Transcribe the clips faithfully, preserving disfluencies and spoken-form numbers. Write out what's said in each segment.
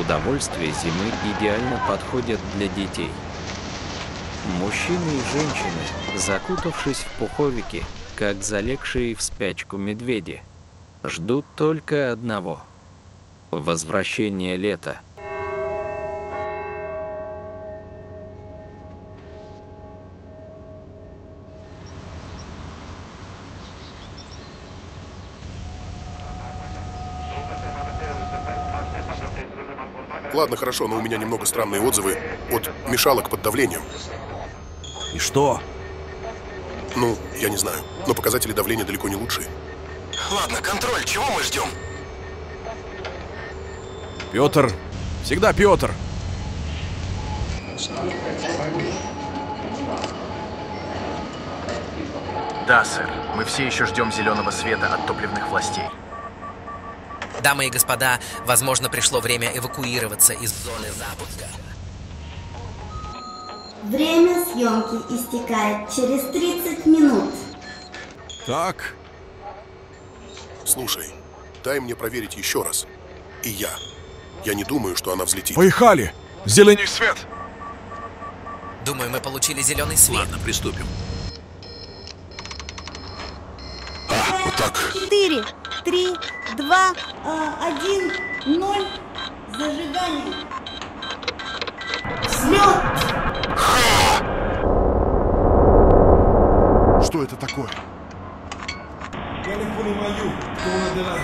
Удовольствия зимы идеально подходят для детей. Мужчины и женщины, закутавшись в пуховики, как залегшие в спячку медведи, ждут только одного – возвращения лета. Ладно, хорошо, но у меня немного странные отзывы от мешалок под давлением. И что? Ну, я не знаю, но показатели давления далеко не лучшие. Ладно, контроль, чего мы ждем? Петр. Всегда Петр. Да, сэр. Мы все еще ждем зеленого света от топливных властей. Дамы и господа, возможно, пришло время эвакуироваться из зоны запуска. Время съемки истекает через тридцать минут. Так. Слушай, дай мне проверить еще раз. И я. Я не думаю, что она взлетит. Поехали! Зеленый свет! Думаю, мы получили зеленый свет. Ладно, приступим. А, вот так. Четыре, три, два, один, ноль. Зажигание. Взлет! Что это такое? Я не понимаю, что надо делать.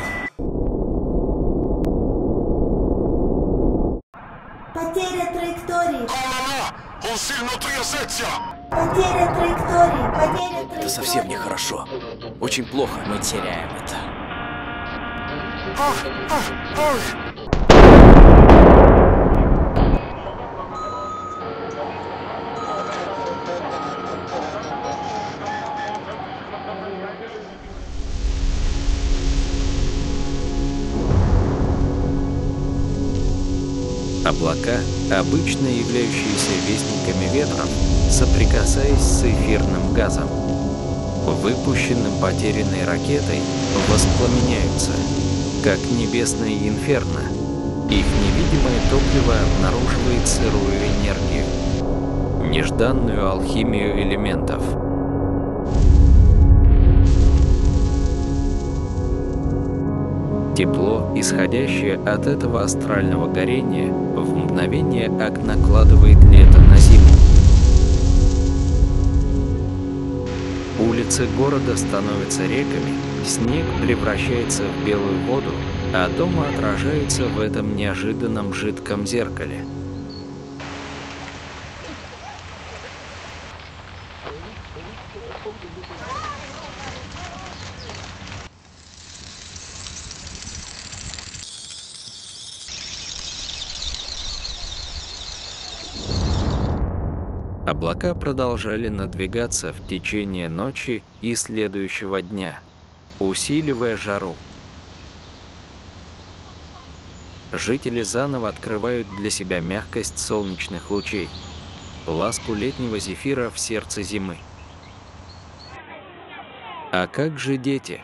Потеря траектории. Он сильно трясется! Потеря траектории. Потеря траектории. Это совсем нехорошо. Очень плохо. Мы теряем это. Облака, обычно являющиеся вестниками ветров, соприкасаясь с эфирным газом, выпущенным потерянной ракетой, воспламеняются, как небесное инферно. Их невидимое топливо обнаруживает сырую энергию, нежданную алхимию элементов. Тепло, исходящее от этого астрального горения, в мгновение ак накладывает лето на зиму. Улицы города становятся реками, снег превращается в белую воду, а дома отражается в этом неожиданном жидком зеркале. Облака продолжали надвигаться в течение ночи и следующего дня, усиливая жару. Жители заново открывают для себя мягкость солнечных лучей, ласку летнего зефира в сердце зимы. А как же дети?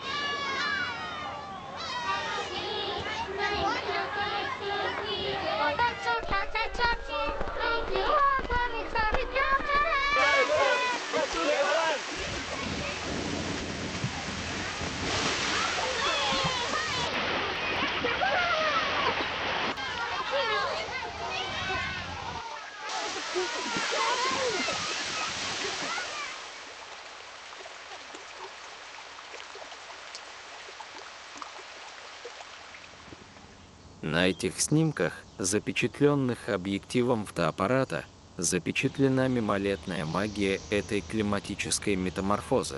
На этих снимках, запечатленных объективом фотоаппарата, запечатлена мимолетная магия этой климатической метаморфозы.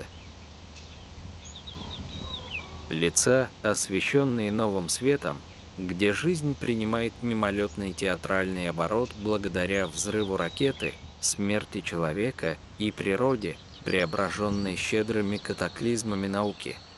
Лица, освещенные новым светом, где жизнь принимает мимолетный театральный оборот благодаря взрыву ракеты, смерти человека и природе, преображенной щедрыми катаклизмами науки –